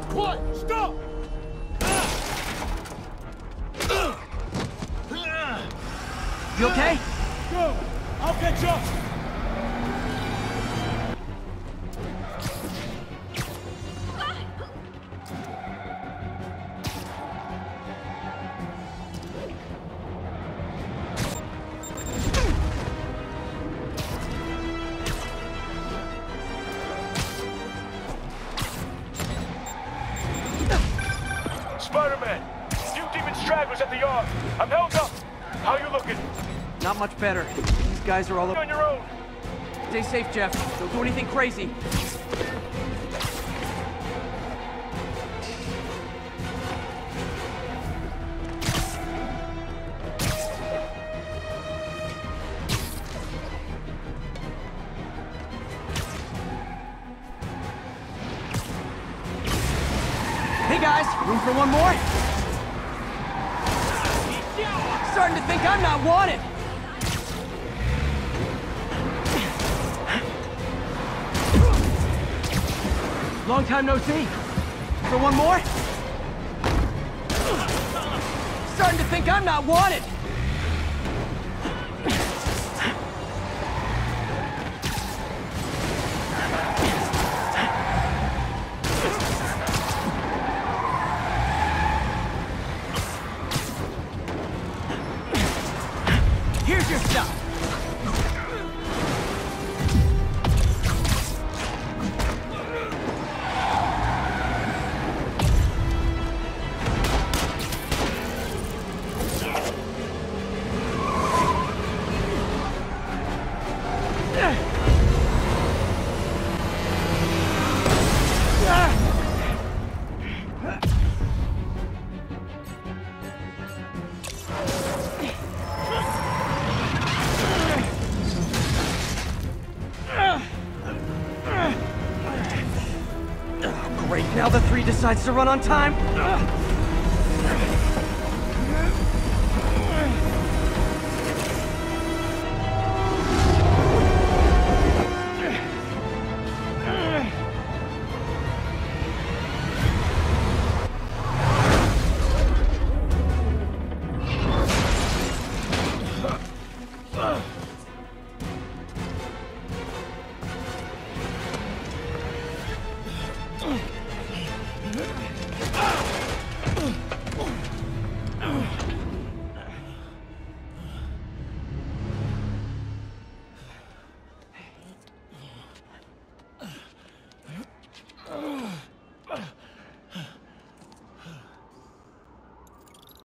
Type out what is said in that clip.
What? Stop! You okay? Go! I'll catch up! Spider-Man! Few demon stragglers at the yard. I'm held up. How you looking? Not much better. These guys are all On your own. Stay safe, Jeff. Don't do anything crazy. Hey guys, room for one more? Starting to think I'm not wanted. Long time no see. For one more? Starting to think I'm not wanted. Here's your stuff. Great, now the 3 decides to run on time.